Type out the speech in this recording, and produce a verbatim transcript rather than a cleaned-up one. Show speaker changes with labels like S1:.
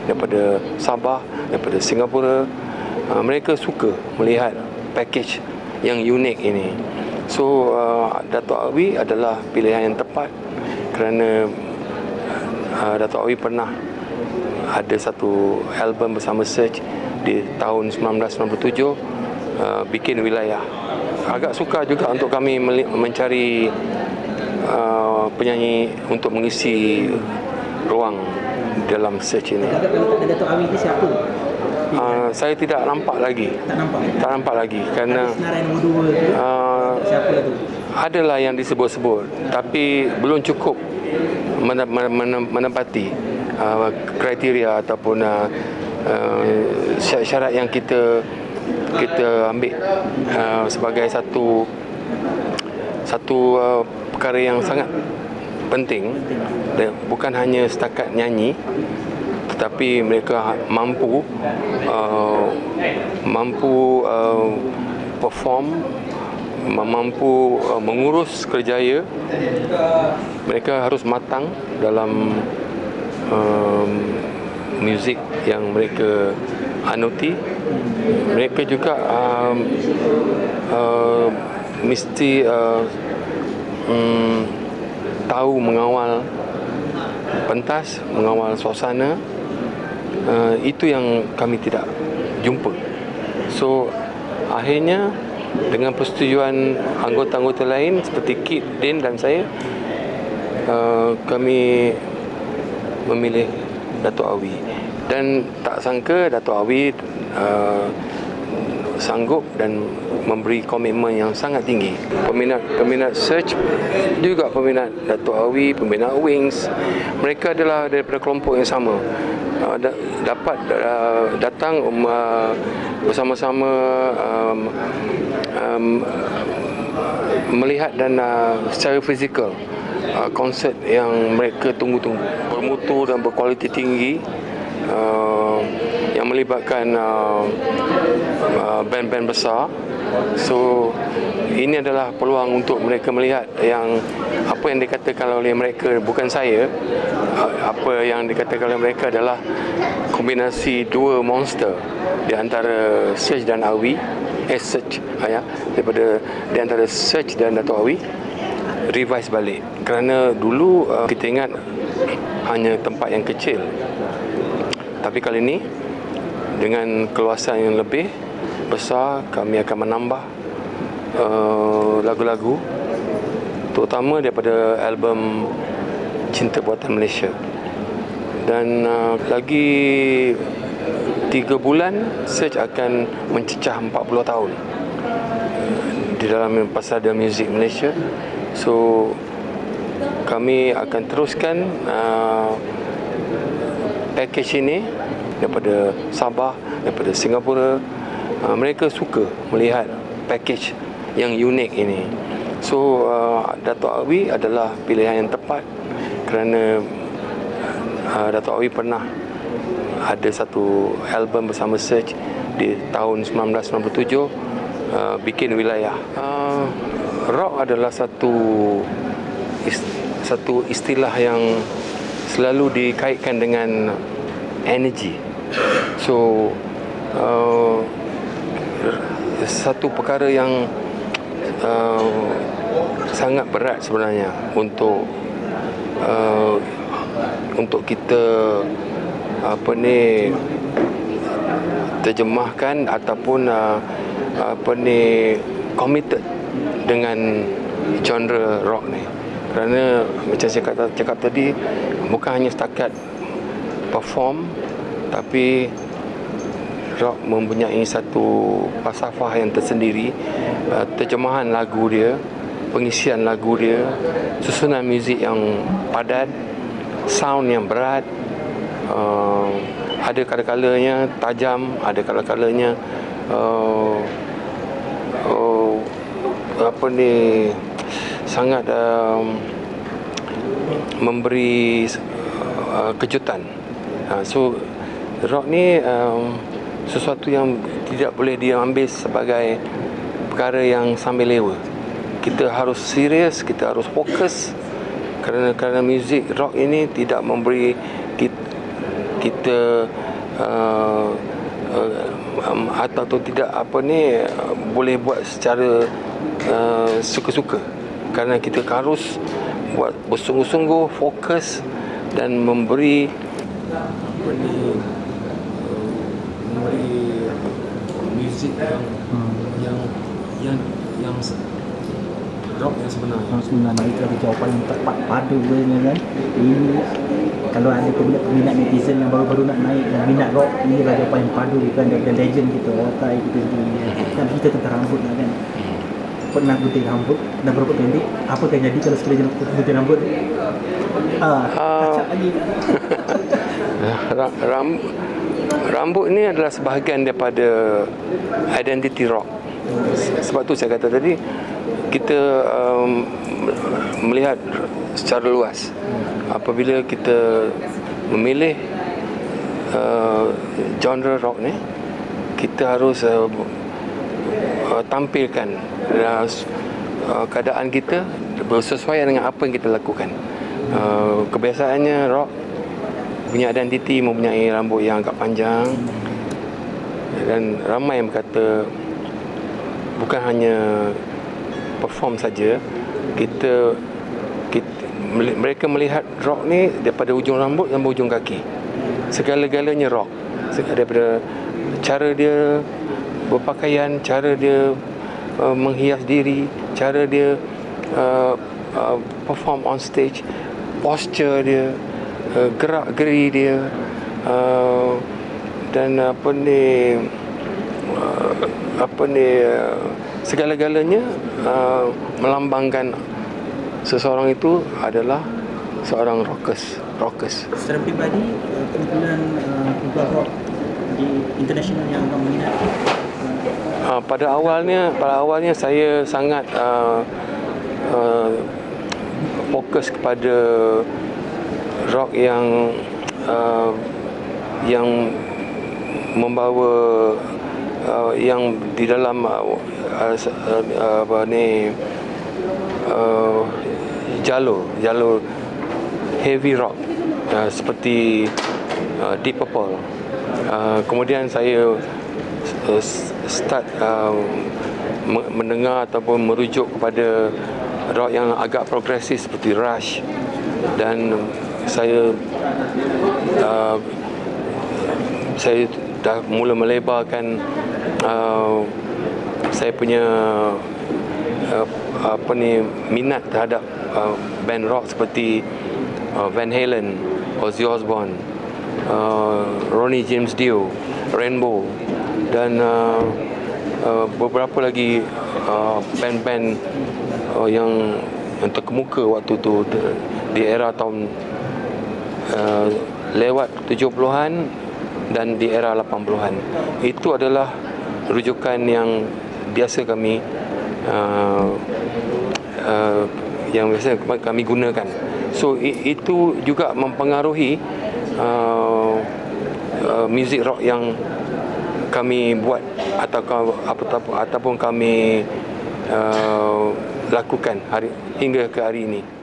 S1: daripada Sabah, daripada Singapura. Uh, mereka suka melihat package yang unik ini. So uh, Dato' Awi adalah pilihan yang tepat kerana uh, Dato' Awi pernah ada satu album bersama Search di tahun sembilan belas sembilan puluh tujuh, uh, Bikin Wilayah. Agak sukar juga untuk kami mencari uh, penyanyi untuk mengisi ruang dalam Search ini.
S2: Dato' Awi itu siapa?
S1: Uh, saya tidak nampak lagi.
S2: Tak nampak.
S1: Tak nampak lagi kerana
S2: Senarai nombor dua tu. Uh, siapa tu?
S1: Adalah yang disebut-sebut, tapi belum cukup menempati uh, kriteria ataupun uh, uh, syarat yang kita kita ambil uh, sebagai satu satu uh, perkara yang sangat penting. Dan bukan hanya setakat nyanyi, tetapi mereka mampu uh, mampu uh, perform, mampu uh, mengurus kerjaya. Mereka harus matang dalam uh, muzik yang mereka anuti. Mereka juga uh, uh, mesti uh, um, tahu mengawal pentas, mengawal suasana. Uh, itu yang kami tidak jumpa. So akhirnya dengan persetujuan anggota-anggota lain seperti Kit, Din dan saya, uh, kami memilih Dato' Awi. Dan tak sangka Dato' Awi uh, sanggup dan memberi komitmen yang sangat tinggi. Peminat peminat Search, juga peminat Dato' Awi, peminat Wings, mereka adalah daripada kelompok yang sama. Uh, da, dapat uh, datang um, uh, bersama-sama um, um, melihat dan uh, secara fizikal uh, konsert yang mereka tunggu-tunggu, bermutu dan berkualiti tinggi, uh, yang melibatkan uh, uh, band-band besar. So ini adalah peluang untuk mereka melihat yang apa yang dikatakan oleh mereka, bukan saya, apa yang dikatakan oleh mereka adalah kombinasi dua monster di antara Search dan Awi, eh Search ya, daripada di antara Search dan Dato' Awi revise balik. Kerana dulu uh, kita ingat hanya tempat yang kecil, tapi kali ini dengan keluasan yang lebih besar, kami akan menambah uh, lagu-lagu, terutama daripada album Cinta Buatan Malaysia. Dan uh, lagi tiga bulan Search akan mencecah empat puluh tahun di dalam pasada muzik Malaysia. So kami akan teruskan uh, package ini daripada Sabah, daripada Singapura. Uh, mereka suka melihat package yang unik ini. So uh, Dato' Awi adalah pilihan yang tepat kerana uh, Dato' Awi pernah ada satu album bersama Search di tahun sembilan belas sembilan puluh tujuh, uh, Bikin Wilayah. Uh, rock adalah satu ist- satu istilah yang selalu dikaitkan dengan energi. So uh, satu perkara yang uh, sangat berat sebenarnya untuk uh, untuk kita apa ni terjemahkan ataupun uh, apa ni committed dengan genre rock ni. Kerana macam saya cakap, cakap tadi, bukan hanya setakat perform, tapi rock mempunyai satu falsafah yang tersendiri, uh, terjemahan lagu dia, pengisian lagu dia, susunan muzik yang padat, sound yang berat, uh, ada kala-kalanya tajam, ada kala-kalanya uh, uh, apa ni sangat uh, memberi uh, kejutan. Uh, so rock ni um, sesuatu yang tidak boleh diambil sebagai perkara yang sambil lewa. Kita harus serius, kita harus fokus kerana kerana muzik rock ini tidak memberi kita, kita uh, uh, um, atau, atau tidak apa ni uh, boleh buat secara uh, suka-suka, kerana kita harus buat bersungguh-sungguh, fokus dan memberi apa ni, memberi muzik yang hmm. yang yang yang rock yang sebenarnya.
S2: Yang sebenarnya itu ada jawapan yang tepat padu sebenarnya kan. Ini kalau ada peminat netizen yang baru-baru nak naik yang minat rock, ini adalah jawapan yang padu kan, daripada legend kita, Otai kita sendiri. Kan kita tentang rambut lah kan. Pernah gunting rambut dan berapa pendek, apa akan jadi kalau sekali gunting rambut? Ah, kacak lagi.
S1: Ram, rambut ni adalah sebahagian daripada identiti rock. Sebab tu saya kata tadi, kita um, melihat secara luas. Apabila kita memilih uh, genre rock ni, kita harus uh, uh, tampilkan uh, uh, keadaan kita bersesuaian dengan apa yang kita lakukan. Uh, kebiasaannya rock punya identiti mempunyai rambut yang agak panjang, dan ramai yang berkata bukan hanya perform saja, kita, kita mereka melihat rock ni daripada ujung rambut sampai ujung kaki, segala-galanya rock, daripada cara dia berpakaian, cara dia uh, menghias diri, cara dia uh, uh, perform on stage, posture dia, uh, gerak-geri dia, uh, dan apa ni uh, apa ni uh, segala-galanya uh, melambangkan seseorang itu adalah seorang rockers. rockers.
S2: Secara peribadi, kumpulan kumpulan rock di international yang kamu minat?
S1: Uh, pada awalnya, pada awalnya saya sangat uh, uh, fokus kepada rock yang uh, yang membawa uh, yang di dalam uh, uh, uh, apa ni uh, jalur jalur heavy rock, uh, seperti uh, Deep Purple. Uh, kemudian saya uh, start uh, mendengar ataupun merujuk kepada rock yang agak progresif seperti Rush, dan saya uh, saya dah mula melebarkan uh, saya punya uh, apa ni minat terhadap uh, band rock seperti uh, Van Halen, Ozzy Osbourne, uh, Ronnie James Dio, Rainbow, dan uh, uh, beberapa lagi uh, band-band uh, yang yang terkemuka waktu tu di era tahun uh, lewat tujuh puluhan dan di era lapan puluhan. Itu adalah rujukan yang biasa kami uh, uh, yang biasa kami gunakan. So itu juga mempengaruhi uh, uh, muzik rock yang kami buat atau ataupun kami uh, lakukan hari hingga ke hari ini.